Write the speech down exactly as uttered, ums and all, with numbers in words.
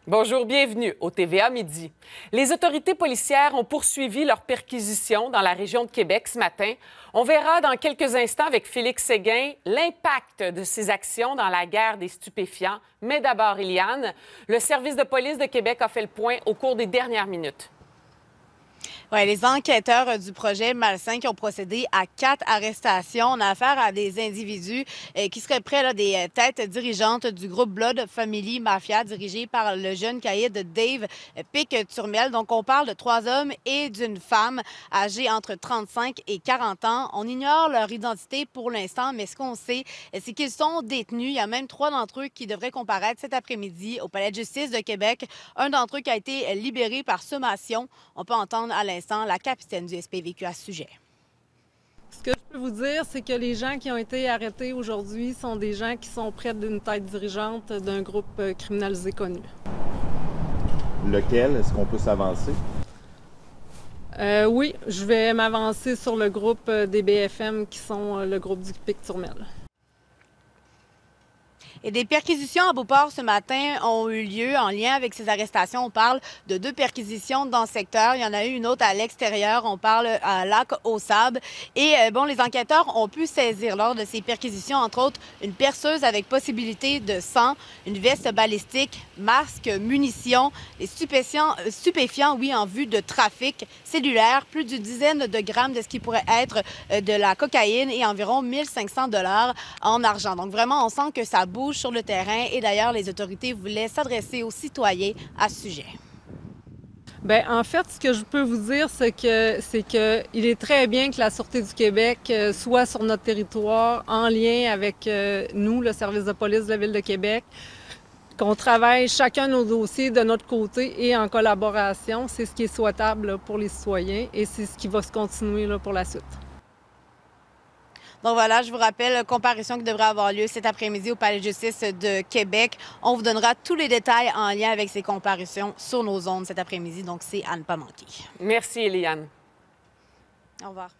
Bonjour, bienvenue au T V A Midi. Les autorités policières ont poursuivi leur perquisition dans la région de Québec ce matin. On verra dans quelques instants avec Félix Séguin l'impact de ces actions dans la guerre des stupéfiants. Mais d'abord, Eliane, le service de police de Québec a fait le point au cours des dernières minutes. Oui, les enquêteurs du projet Malsain qui ont procédé à quatre arrestations. On a affaire à des individus euh, qui seraient près là, des têtes dirigeantes du groupe Blood Family Mafia dirigé par le jeune caïd Dave Pic-Turmel. Donc, on parle de trois hommes et d'une femme âgée entre trente-cinq et quarante ans. On ignore leur identité pour l'instant, mais ce qu'on sait, c'est qu'ils sont détenus. Il y a même trois d'entre eux qui devraient comparaître cet après-midi au Palais de justice de Québec. Un d'entre eux qui a été libéré par sommation. On peut entendre à l'instant la capitaine du S P V Q à ce sujet. Ce que je peux vous dire, c'est que les gens qui ont été arrêtés aujourd'hui sont des gens qui sont près d'une tête dirigeante d'un groupe criminalisé connu. Lequel? Est-ce qu'on peut s'avancer? Euh, oui, je vais m'avancer sur le groupe des B F M qui sont le groupe du Pic-Turmel. Et des perquisitions à Beauport ce matin ont eu lieu en lien avec ces arrestations. On parle de deux perquisitions dans le secteur. Il y en a eu une autre à l'extérieur. On parle à Lac-aux-Sables. Et euh, bon, les enquêteurs ont pu saisir lors de ces perquisitions, entre autres, une perceuse avec possibilité de sang, une veste balistique, masque, munitions, des stupéfiants, stupéfiants, oui, en vue de trafic cellulaire, plus d'une dizaine de grammes de ce qui pourrait être euh, de la cocaïne et environ mille cinq cents dollars en argent. Donc vraiment, on sent que ça bouge sur le terrain et d'ailleurs, les autorités voulaient s'adresser aux citoyens à ce sujet. Bien, en fait, ce que je peux vous dire, c'est que c'est que il est très bien que la Sûreté du Québec euh, soit sur notre territoire en lien avec euh, nous, le service de police de la Ville de Québec, qu'on travaille chacun nos dossiers de notre côté et en collaboration. C'est ce qui est souhaitable là, pour les citoyens et c'est ce qui va se continuer là, pour la suite. Donc voilà, je vous rappelle, comparution qui devrait avoir lieu cet après-midi au Palais de justice de Québec. On vous donnera tous les détails en lien avec ces comparutions sur nos ondes cet après-midi, donc c'est à ne pas manquer. Merci, Eliane. Au revoir.